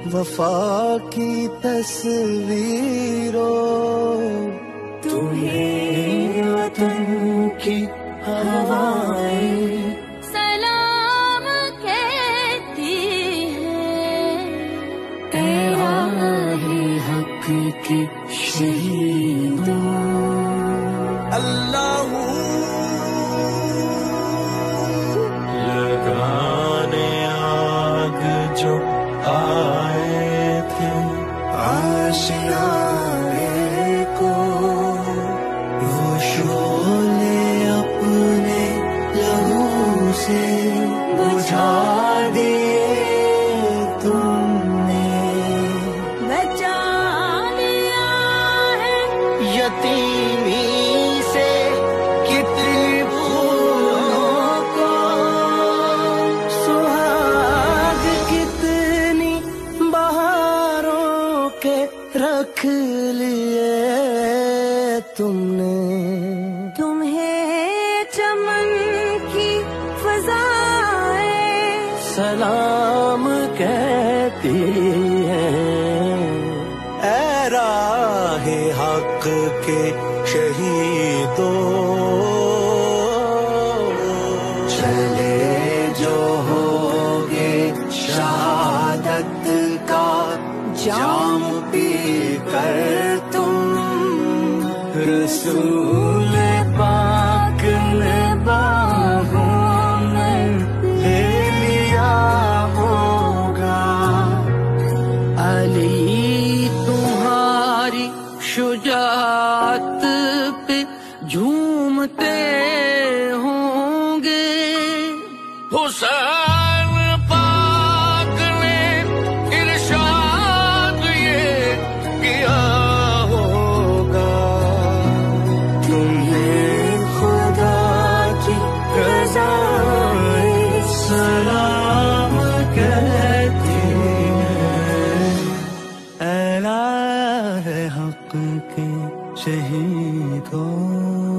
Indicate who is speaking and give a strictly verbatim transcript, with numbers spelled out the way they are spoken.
Speaker 1: وفا کی تصویروں، تمہیں وطن کی ہوائیں
Speaker 2: سلام کہتی ہیں،
Speaker 1: اے راہ حق کی شہیدوں۔ اللہ لگانے آگ جو آئے تھے آشیانے کو، وہ شعلے اپنے لہو سے بجھا دیے تم نے،
Speaker 2: بچا لیا ہے
Speaker 1: یتیمی سے کتنی پھولوں کو، سہاگ کتنی بہاروں کے رکھ لیے تم نے،
Speaker 2: تمہیں چمن کی فضائیں
Speaker 1: سلام کہتی ہیں، اے راہ حق کے شہیدوں۔ چلے جو ہوگے شہادت کا جام پی کر تم، رسول پاک نے باہوں میں لے لیا ہوگا، علی تمہاری شجاعت پہ جھومتے ہوں گے، حسین پاک نے ارشاد یہ کیا ہوگا، تمہیں خدا کی رضائیں سلام کہتی ہیں، اے راہ حق کے شہیدوں۔